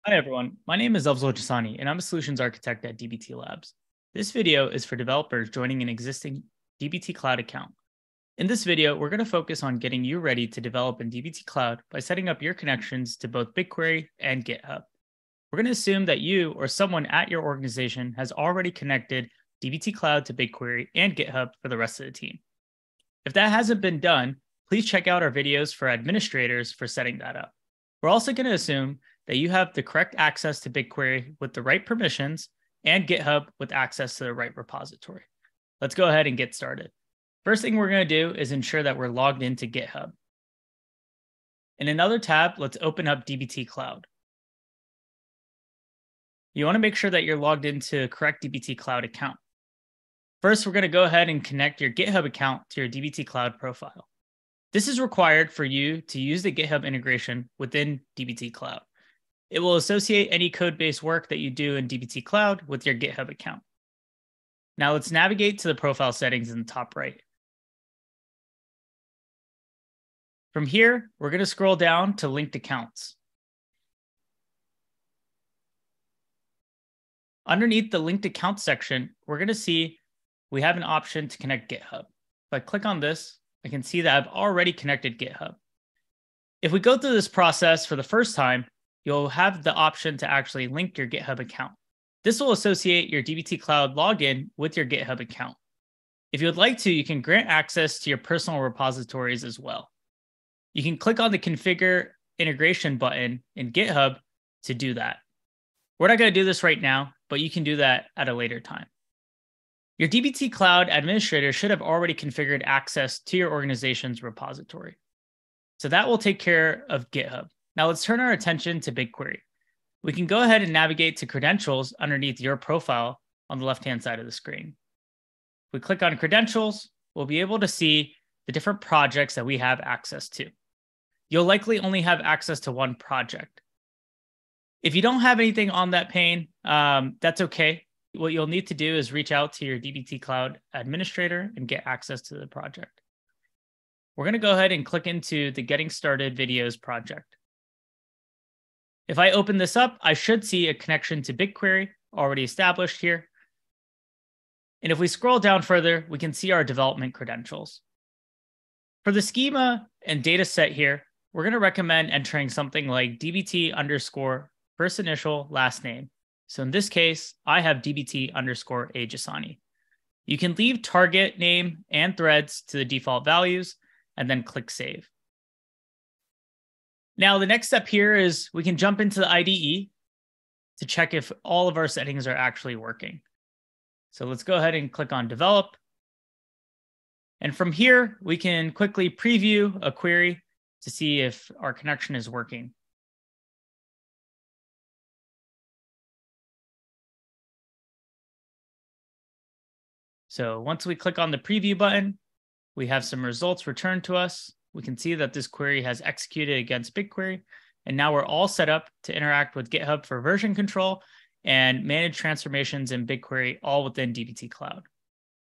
Hi, everyone. My name is Afzal Jasani, and I'm a solutions architect at DBT Labs. This video is for developers joining an existing DBT Cloud account. In this video, we're going to focus on getting you ready to develop in DBT Cloud by setting up your connections to both BigQuery and GitHub. We're going to assume that you or someone at your organization has already connected DBT Cloud to BigQuery and GitHub for the rest of the team. If that hasn't been done, please check out our videos for administrators for setting that up. We're also going to assume that you have the correct access to BigQuery with the right permissions and GitHub with access to the right repository. Let's go ahead and get started. First thing we're going to do is ensure that we're logged into GitHub. In another tab, let's open up DBT Cloud. You want to make sure that you're logged into correct DBT Cloud account. First, we're going to go ahead and connect your GitHub account to your DBT Cloud profile. This is required for you to use the GitHub integration within DBT Cloud. It will associate any code-based work that you do in DBT Cloud with your GitHub account. Now let's navigate to the profile settings in the top right. From here, we're going to scroll down to linked accounts. Underneath the linked accounts section, we're going to see we have an option to connect GitHub. If I click on this, I can see that I've already connected GitHub. If we go through this process for the first time, you'll have the option to actually link your GitHub account. This will associate your DBT Cloud login with your GitHub account. If you would like to, you can grant access to your personal repositories as well. You can click on the Configure Integration button in GitHub to do that. We're not going to do this right now, but you can do that at a later time. Your DBT Cloud administrator should have already configured access to your organization's repository. So that will take care of GitHub. Now let's turn our attention to BigQuery. We can go ahead and navigate to credentials underneath your profile on the left-hand side of the screen. If we click on credentials, we'll be able to see the different projects that we have access to. You'll likely only have access to one project. If you don't have anything on that pane, that's okay. What you'll need to do is reach out to your DBT Cloud administrator and get access to the project. We're going to go ahead and click into the Getting Started Videos project. If I open this up, I should see a connection to BigQuery already established here. And if we scroll down further, we can see our development credentials. For the schema and data set here, we're going to recommend entering something like DBT underscore first initial last name. So in this case, I have DBT underscore Ajasani. You can leave target name and threads to the default values and then click save. Now, the next step here is we can jump into the IDE to check if all of our settings are actually working. So let's go ahead and click on develop. And from here, we can quickly preview a query to see if our connection is working. So once we click on the preview button, we have some results returned to us. We can see that this query has executed against BigQuery, and now we're all set up to interact with GitHub for version control and manage transformations in BigQuery all within DBT Cloud.